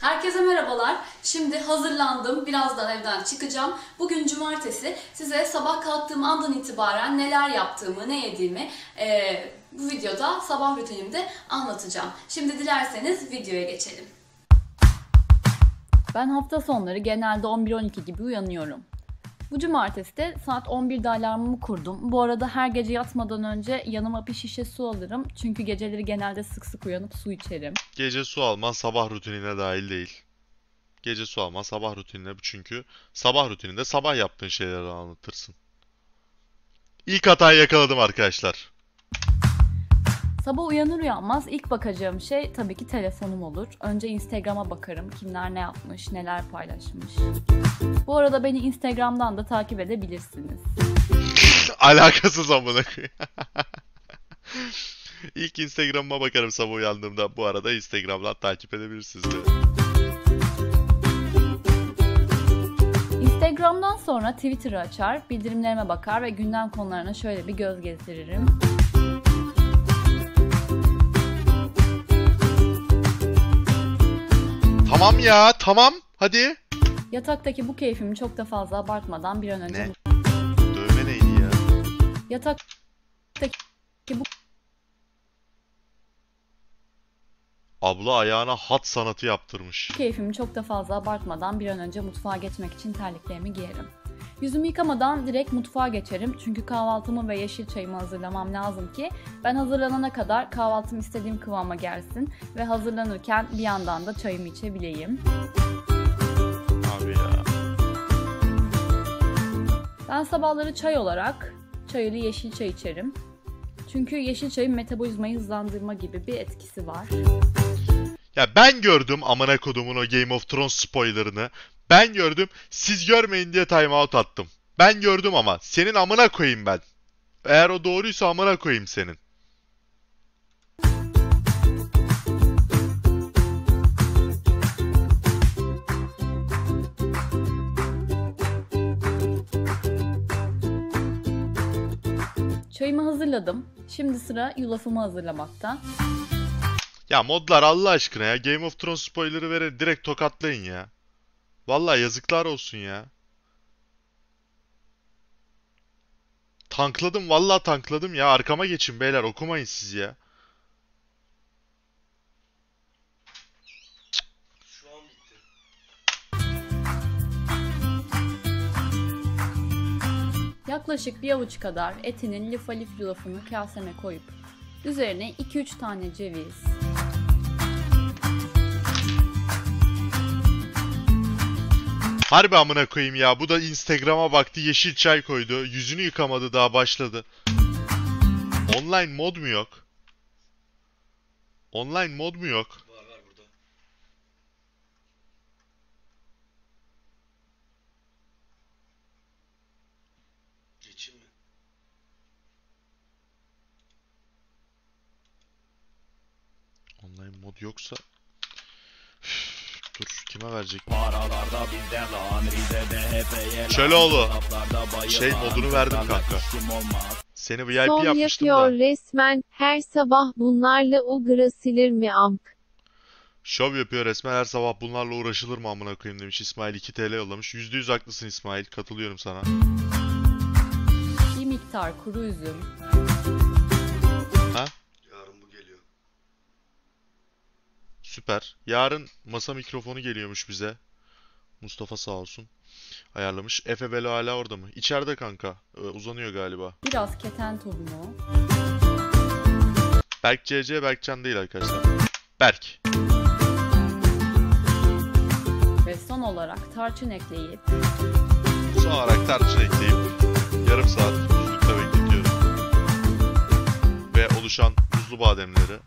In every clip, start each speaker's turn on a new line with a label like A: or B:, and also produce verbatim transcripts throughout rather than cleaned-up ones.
A: Herkese merhabalar. Şimdi hazırlandım. Birazdan evden çıkacağım. Bugün cumartesi. Size sabah kalktığım andan itibaren neler yaptığımı, ne yediğimi e, bu videoda sabah rutinimde anlatacağım. Şimdi dilerseniz videoya geçelim. Ben hafta sonları genelde on bir on iki gibi uyanıyorum. Bu cumartesi de saat on birde alarmımı kurdum. Bu arada her gece yatmadan önce yanıma bir şişe su alırım. Çünkü geceleri genelde sık sık uyanıp su içerim.
B: Gece su alman sabah rutinine dahil değil. Gece su alman sabah rutinine, çünkü sabah rutininde sabah yaptığın şeyleri anlatırsın. İlk hatayı yakaladım arkadaşlar.
A: Sabah uyanır uyanmaz ilk bakacağım şey tabii ki telefonum olur. Önce Instagram'a bakarım. Kimler ne yapmış, neler paylaşmış. Bu arada beni Instagram'dan da takip edebilirsiniz.
B: Alakasız amına koyayım. İlk Instagram'ıma bakarım sabah uyandığımda. Bu arada Instagram'dan takip edebilirsiniz de.
A: Instagram'dan sonra Twitter'ı açar, bildirimlerime bakar ve gündem konularına şöyle bir göz gezdiririm.
B: Tamam ya, tamam. Hadi.
A: Yataktaki bu keyfimi çok da fazla abartmadan bir an önce...
B: Ne? Dövme neydi ya?
A: Yataktaki bu...
B: Abla ayağına hat sanatı yaptırmış.
A: Keyfimi çok da fazla abartmadan bir an önce mutfağa geçmek için terliklerimi giyerim. Yüzümü yıkamadan direkt mutfağa geçerim çünkü kahvaltımı ve yeşil çayımı hazırlamam lazım ki ben hazırlanana kadar kahvaltım istediğim kıvama gelsin ve hazırlanırken bir yandan da çayımı içebileyim.
B: Abi ya.
A: Ben sabahları çay olarak çaylı yeşil çay içerim. Çünkü yeşil çayın metabolizmayı hızlandırma gibi bir etkisi var.
B: Ya ben gördüm amına kodumun o Game of Thrones spoilerını. Ben gördüm. Siz görmeyin diye time out attım. Ben gördüm ama senin amına koyayım ben. Eğer o doğruysa amına koyayım senin.
A: Çayımı hazırladım. Şimdi sıra yulafımı hazırlamakta.
B: Ya modlar Allah aşkına ya. Game of Thrones spoiler'ı verin direkt tokatlayın ya. Vallahi yazıklar olsun ya. Tankladım vallahi tankladım ya. Arkama geçin beyler, okumayın siz ya.
C: Şu an bitti.
A: Yaklaşık bir avuç kadar etinin lif alif yulafını kaseme koyup üzerine iki üç tane ceviz,
B: Harbi amına koyayım ya. Bu da Instagram'a baktı, yeşil çay koydu. Yüzünü yıkamadı, daha başladı. Online mod mu yok? Online mod mu yok?
C: Var var burada. Geçeyim mi?
B: Online mod yoksa... Dur, kime verecek? Çöloğlu. Şey modunu verdim kanka. Seni V I P
D: Son
B: yapmıştım
D: yapıyor
B: da.
D: resmen, her sabah bunlarla ugra silir mi amk?
B: Şov yapıyor resmen, her sabah bunlarla uğraşılır mı amına koyayım demiş İsmail. iki T L yollamış. yüzde yüz haklısın İsmail. Katılıyorum sana.
A: bir miktar kuru üzüm,
B: Ha?
C: Yarın bu geliyor.
B: Süper. Yarın masa mikrofonu geliyormuş bize. Mustafa sağ olsun. Ayarlamış. Efe Belo hala orada mı? İçeride kanka. Ee, uzanıyor galiba.
A: biraz keten tohumu,
B: Berk C C, Berkcan değil arkadaşlar. Berk.
A: ve son olarak tarçın ekleyip
B: Son olarak tarçın ekleyip yarım saat buzlukta bekletiyorum. Ve oluşan buzlu bademleri.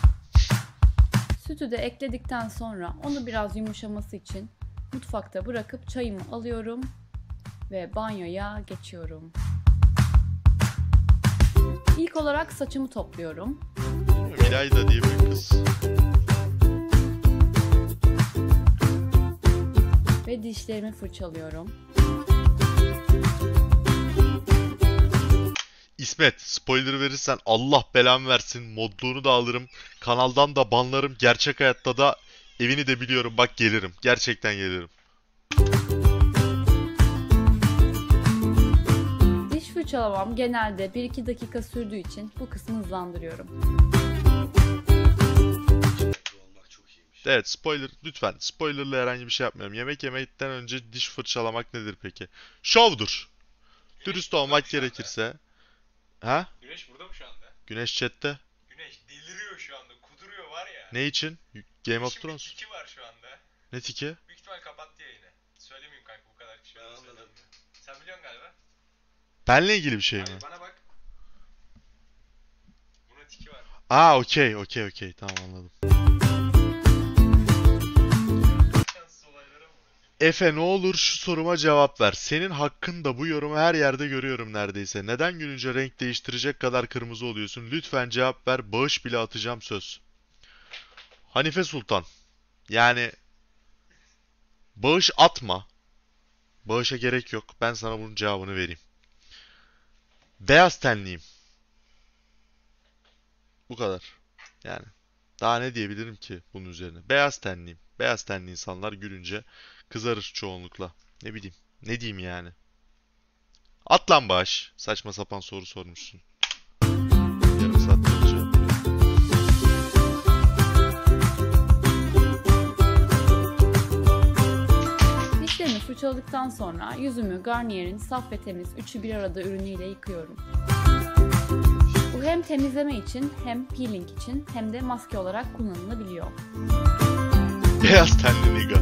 A: sütü de ekledikten sonra onu biraz yumuşaması için mutfakta bırakıp çayımı alıyorum ve banyoya geçiyorum. İlk olarak saçımı topluyorum.
B: İlayda diye bir kız.
A: Ve dişlerimi fırçalıyorum.
B: İsmet, spoiler verirsen Allah belamı versin. Modluğunu da alırım. Kanaldan da banlarım. Gerçek hayatta da Evini de biliyorum. Bak gelirim. Gerçekten gelirim.
A: Diş fırçalamam genelde bir iki dakika sürdüğü için bu kısmı hızlandırıyorum.
C: olmak çok iyiymiş.
B: Evet, spoiler lütfen. Spoilerla herhangi bir şey yapmıyorum. Yemek yemekten önce diş fırçalamak nedir peki? Şovdur. Dürüst olmak gerekirse. Ha?
E: Güneş burada mı şu anda?
B: Güneş chatte.
E: Güneş deliriyor şu anda. Kuduruyor var ya.
B: Ne için? Game of
E: Şimdi
B: Thrones.
E: tiki var şu anda.
B: Ne tiki?
E: Büyük ihtimal kapattı yayını. Söylemeyeyim kanka bu kadar kişi
C: Ben
E: var.
C: anladım.
E: Sen biliyorsun galiba.
B: Benle ilgili bir şey mi?
E: Hayır bana bak. Buna tiki var.
B: Aa, okey, okey, okey. Tamam, anladım.
E: Şanssız olaylara mı?
B: Efe, ne olur şu soruma cevap ver. Senin hakkında bu yorumu her yerde görüyorum neredeyse. Neden gülünce renk değiştirecek kadar kırmızı oluyorsun? Lütfen cevap ver. Bağış bile atacağım, söz. Hanife Sultan. Yani bağış atma. Bağışa gerek yok. Ben sana bunun cevabını vereyim. Beyaz tenliyim. Bu kadar. Yani daha ne diyebilirim ki bunun üzerine? Beyaz tenliyim. Beyaz tenli insanlar gülünce kızarır çoğunlukla. Ne bileyim. Ne diyeyim yani? At lan bağış. Saçma sapan soru sormuşsun. Yarım saat konuşacağım.
A: Dişlerimi fırçaladıktan sonra yüzümü Garnier'in saf ve temiz üçü bir arada ürünüyle yıkıyorum. Bu hem temizleme için hem peeling için hem de maske olarak kullanılabiliyor.
B: Beyaz tenli niga.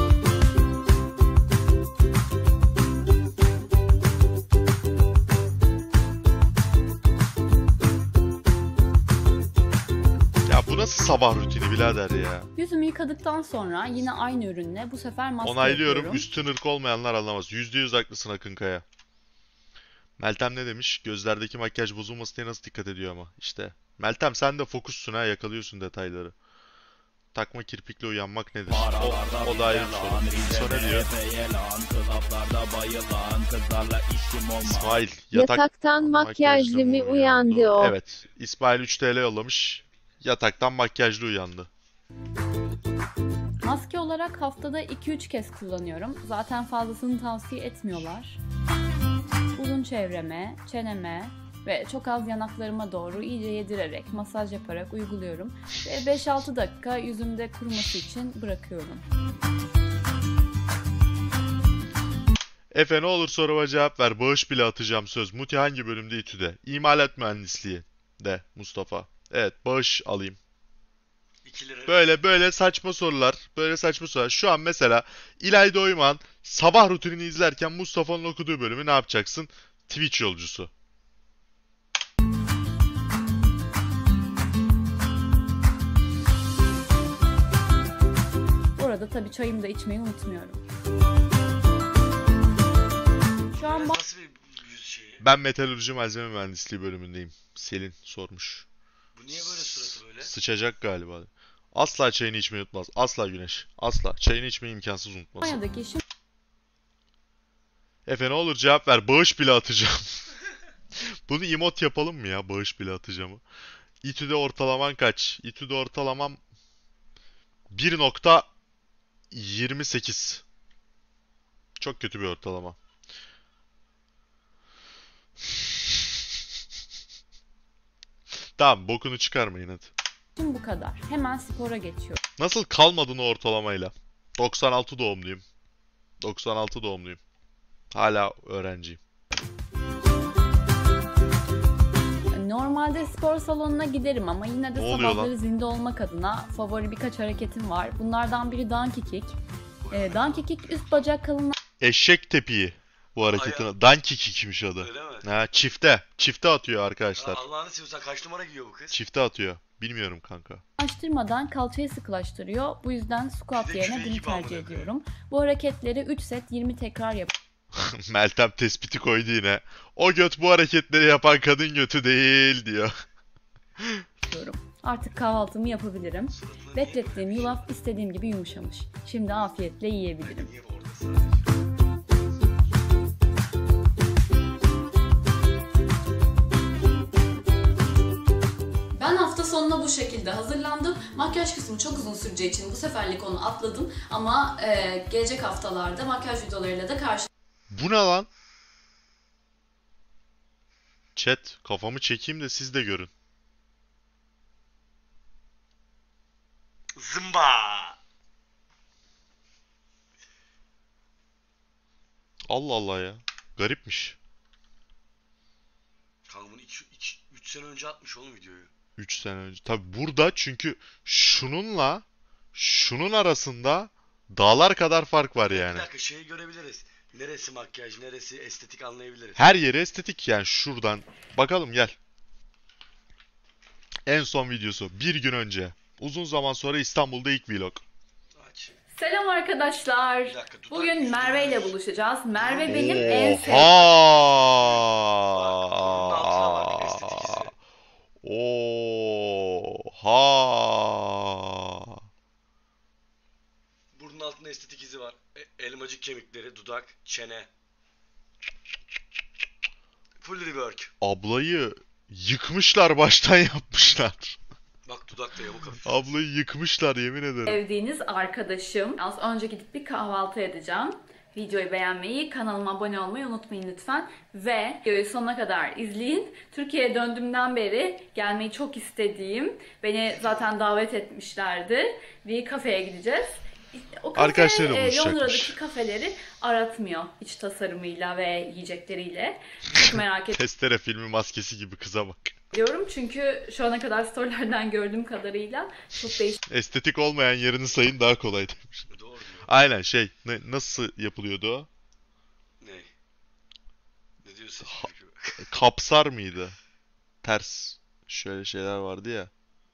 B: Ya bu nasıl sabah rutini birader ya?
A: Yüzümü yıkadıktan sonra yine aynı ürünle bu sefer maske
B: Onaylıyorum.
A: yapıyorum.
B: Üstün ırk olmayanlar anlamaz. Yüzde yüz haklısın Akın Kaya. Meltem ne demiş? Gözlerdeki makyaj bozulmasın diye nasıl dikkat ediyor ama. İşte. Meltem sen de fokussun ha. Yakalıyorsun detayları. Takma kirpikle uyanmak nedir? O, o da ayrı bir soru. Sonra diyor. İsmail. Yatak...
D: Yataktan makyajlı mı uyandı o?
B: Evet. İsmail üç T L yollamış. Yataktan makyajlı uyandı.
A: Maske olarak haftada iki üç kez kullanıyorum. Zaten fazlasını tavsiye etmiyorlar. Uzun çevreme, çeneme ve çok az yanaklarıma doğru iyice yedirerek, masaj yaparak uyguluyorum. Ve beş altı dakika yüzümde kuruması için bırakıyorum.
B: Efe ne olur soruma cevap ver. Bağış bile atacağım, söz. Muti hangi bölümde? İTÜ'de. İmalat mühendisliği de Mustafa. Evet, bağış alayım.
C: iki lira.
B: Böyle böyle saçma sorular. Böyle saçma sorular. Şu an mesela İlayda Oyman sabah rutinini izlerken Mustafa'nın okuduğu bölümü ne yapacaksın? Twitch yolcusu.
A: Bu arada tabii çayımı da içmeyi unutmuyorum. Şu an ba-
C: Nasıl bir yüz şeyi?
B: Ben metalurji malzeme mühendisliği bölümündeyim. Selin sormuş.
C: Bu niye böyle suratı böyle?
B: Sıçacak galiba. Asla çayını içmeyi unutmaz. Asla Güneş. Asla. Çayını içmeyi imkansız unutmaz.
A: Almanya'daki işim
B: Efe ne olur cevap ver. Bağış bile atacağım. Bunu emot yapalım mı ya? Bağış bile atacağımı. İTÜ'de ortalaman kaç? İTÜ'de ortalamam bir nokta yirmi sekiz. Çok kötü bir ortalama. Tamam, bokunu çıkarmayın hadi.
A: bu kadar. Hemen spora geçiyorum.
B: Nasıl kalmadın o ortalamayla? doksan altı doğumluyum. doksan altı doğumluyum. Hala öğrenciyim.
A: Normalde spor salonuna giderim ama yine de
B: Ne oluyor
A: sabahları
B: lan?
A: zinde olmak adına favori birkaç hareketim var. Bunlardan biri donkey kick. Ee, donkey kick üst bacak kalınlığı
B: Eşek tepiği bu hareketin. adı. Donkey kick'miş adı.
C: Öyle mi?
B: Ha, çifte. Çifte atıyor
C: Ya
B: arkadaşlar.
C: Allah'ını seviyorsan kaç numara giyiyor bu kız?
B: Çifte atıyor. Bilmiyorum kanka.
A: açtırmadan kalçayı sıkılaştırıyor. Bu yüzden squat
C: Bir de
A: yerine
C: küve
A: bunu
C: gibi
A: tercih
C: amına koyayım.
A: ediyorum. Bu hareketleri üç set yirmi tekrar
B: Meltem tespiti koydu yine. O göt bu hareketleri yapan kadın götü değil diyor.
A: yapıyorum. Artık kahvaltımı yapabilirim.
C: Suratına niye
A: Beklettiğim yulaf istediğim gibi yumuşamış. Şimdi afiyetle yiyebilirim.
C: Niye orada sadece?
A: Ben hafta sonuna bu şekilde hazırlandım. Makyaj kısmı çok uzun süreceği için bu seferlik onu atladım ama e, gelecek haftalarda makyaj videolarıyla da karşı
B: Bu ne lan? Chat, kafamı çekeyim de siz de görün.
C: Zımba.
B: Allah Allah ya. Garipmiş.
C: Kanka bunu üç sene önce atmış oğlum videoyu.
B: üç sene önce. Tabi burada çünkü şununla şunun arasında dağlar kadar fark var
C: Bir
B: yani.
C: dakika şeyi görebiliriz. Neresi makyaj, neresi estetik anlayabiliriz.
B: Her yeri estetik yani şuradan. Bakalım gel. En son videosu bir gün önce. Uzun zaman sonra İstanbul'da ilk vlog.
C: Aç.
A: Selam arkadaşlar.
C: Bir dakika, dudak
A: Bugün
C: yüzde
A: Merve ile
C: yüz.
A: buluşacağız. Merve benim en sevdiğim.
C: Bak, bunun altına bak, estetik
B: Oha.
C: izle.
B: Oha.
C: Burnun altında estetik izi var. E- elmacık kemikleri, dudak, çene. Full rework.
B: Ablayı yıkmışlar, baştan yapmışlar.
C: Bak dudak da yamuk hafif.
B: Ablayı yıkmışlar yemin ederim.
A: Sevdiğiniz arkadaşım. Az önce gidip bir kahvaltı edeceğim. Videoyu beğenmeyi, kanalıma abone olmayı unutmayın lütfen. Ve videoyu sonuna kadar izleyin. Türkiye'ye döndüğümden beri gelmeyi çok istediğim, beni zaten davet etmişlerdi. Bir kafeye gideceğiz. O kafe,
B: Arkadaşlarıyla
A: e,
B: buluşacakmış.
A: Londra'daki kafeleri aratmıyor iç tasarımıyla ve yiyecekleriyle. Çok merak
B: Testere filmi maskesi gibi kıza bak.
A: ediyorum çünkü şu ana kadar storylerden gördüğüm kadarıyla çok değişik.
B: Estetik olmayan yerini sayın daha kolay demiş.
C: Doğru diyor.
B: Aynen şey ne, nasıl yapılıyordu o?
C: Ne? Ne diyorsun?
B: Kapsar mıydı? Ters şöyle şeyler vardı ya.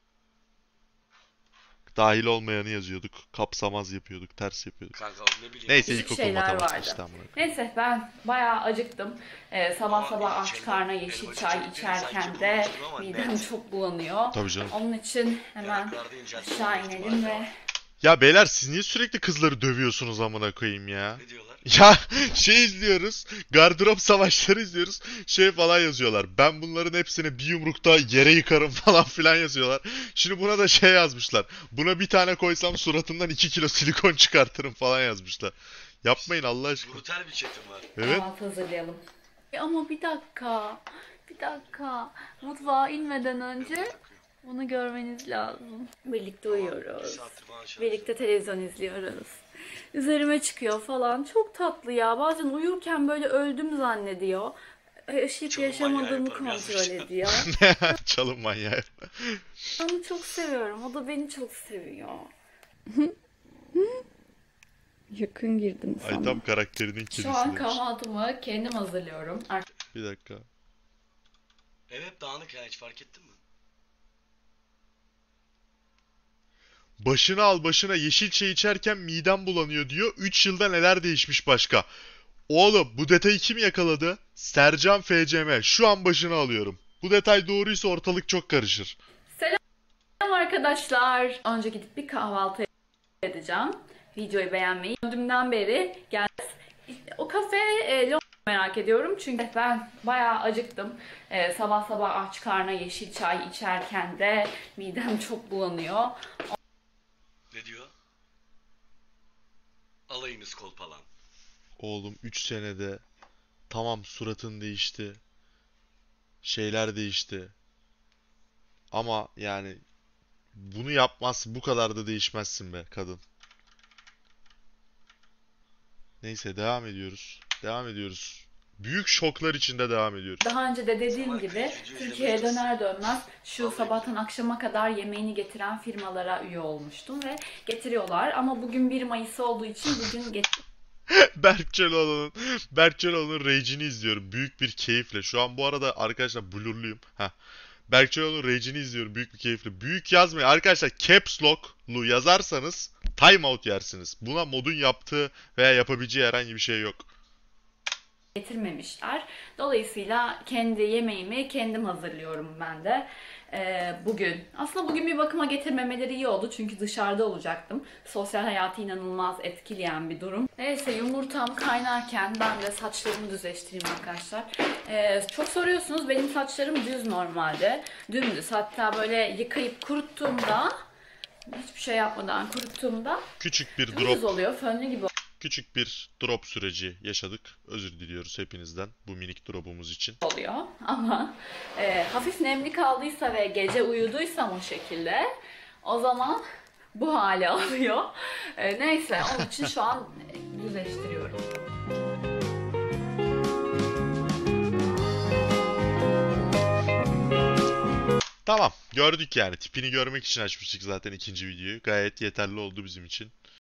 B: Dahil olmayanı yazıyorduk. Kapsamaz yapıyorduk. Ters yapıyorduk.
C: Kanka ne bileyim.
B: Neyse
A: Değişik
B: ilkokul
A: şeyler
B: matematik
A: vardı.
B: işte amına koyayım.
A: Neyse ben bayağı acıktım. Ee, sabah
C: Ama
A: sabah aç
C: içelim.
A: karna
C: Elma
A: yeşil
C: içelim.
A: çay
C: Sanki
A: içerken de
C: bulmuştum ama
A: midem
C: net.
A: çok bulanıyor.
B: Tabii canım.
A: Onun için hemen
C: Yanaklarda inceltme
A: aşağı
C: ihtimali
A: inelim
C: var.
A: ve
B: Ya beyler siz niye sürekli kızları dövüyorsunuz amına koyayım ya?
C: Ne diyorlar?
B: Ya şey izliyoruz. Gardırop savaşları izliyoruz. Şey falan yazıyorlar. Ben bunların hepsini bir yumrukta yere yıkarım falan filan yazıyorlar. Şimdi buna da şey yazmışlar. Buna bir tane koysam suratından iki kilo silikon çıkartırım falan yazmışlar. Yapmayın Allah aşkına.
C: Brutal bir chatim var.
B: Evet.
A: kahvaltı hazırlayalım. E ama bir dakika. Bir dakika. Mutfağa inmeden önce bunu görmeniz lazım. Birlikte
C: Bir
A: uyuyoruz.
C: saattir bana şey
A: Birlikte televizyon izliyoruz. Üzerime çıkıyor falan. Çok tatlı ya. Bazen uyurken böyle öldüm zannediyor. Yaşayıp
C: Çalın
A: yaşamadığımı
C: manyağı yaparım
A: kontrol
C: yazmışlar.
A: ediyor.
B: Çalın manyağı.
A: Onu çok seviyorum. O da beni çok seviyor. Yakın girdim
B: Ay tam karakterinin
A: Şu an
B: kedisi.
A: kahvaltımı kendim hazırlıyorum.
B: Bir dakika.
C: Ev hep dağınık ya, hiç fark ettin mi?
B: Başına al başına yeşil çay içerken midem bulanıyor diyor. üç yılda neler değişmiş başka. Oğlum bu detayı kim yakaladı? Sercan F C M. Şu an başına alıyorum. Bu detay doğruysa ortalık çok karışır.
A: Selam arkadaşlar. Önce gidip bir kahvaltı edeceğim. Videoyu beğenmeyi. Döndüğümden beri gel. O kafe e, Londra merak ediyorum çünkü ben bayağı acıktım. E, sabah sabah aç karna yeşil çay içerken de midem çok bulanıyor.
C: Ne diyor? Alayınız kolpalan.
B: Oğlum üç senede tamam suratın değişti. Şeyler değişti. Ama yani bunu yapmazsın. Bu kadar da değişmezsin be kadın. Neyse devam ediyoruz. Devam ediyoruz. Büyük şoklar içinde devam ediyoruz.
A: Daha önce de dediğim
C: Sabah
A: gibi
C: kayıt video
A: Türkiye'ye
C: izlemişiz.
A: döner dönmez şu
C: Vallahi.
A: sabahtan akşama kadar yemeğini getiren firmalara üye olmuştum ve getiriyorlar. Ama bugün bir Mayıs olduğu için bugün get-
B: Berk Çeloğlu'nun Berk Çeloğlu'nun Rage'ini izliyorum büyük bir keyifle. Şu an bu arada arkadaşlar blurluyum. Heh. Berk Çeloğlu'nun Rage'ini izliyorum büyük bir keyifle. Büyük yazmayın arkadaşlar, caps lock'lu yazarsanız timeout yersiniz. Buna modun yaptığı veya yapabileceği herhangi bir şey yok.
A: getirmemişler. Dolayısıyla kendi yemeğimi kendim hazırlıyorum ben de. Ee, bugün. Aslında bugün bir bakıma getirmemeleri iyi oldu çünkü dışarıda olacaktım. Sosyal hayatı inanılmaz etkileyen bir durum. Neyse yumurtam kaynarken ben de saçlarımı düzleştireyim arkadaşlar. Ee, çok soruyorsunuz, benim saçlarım düz normalde. Dümdüz. Hatta böyle yıkayıp kuruttuğumda hiçbir şey yapmadan kuruttuğumda
B: Küçük bir
A: ucuz
B: drop,
A: oluyor. Fönlü gibi
B: küçük bir drop süreci yaşadık. Özür diliyoruz hepinizden bu minik drop'umuz için.
A: oluyor. Ama e, hafif nemli kaldıysa ve gece uyuduysam o şekilde o zaman bu hale alıyor. E, neyse onun için şu an e, düzleştiriyorum.
B: Tamam, gördük yani. Tipini görmek için açmıştık zaten ikinci videoyu. Gayet yeterli oldu bizim için.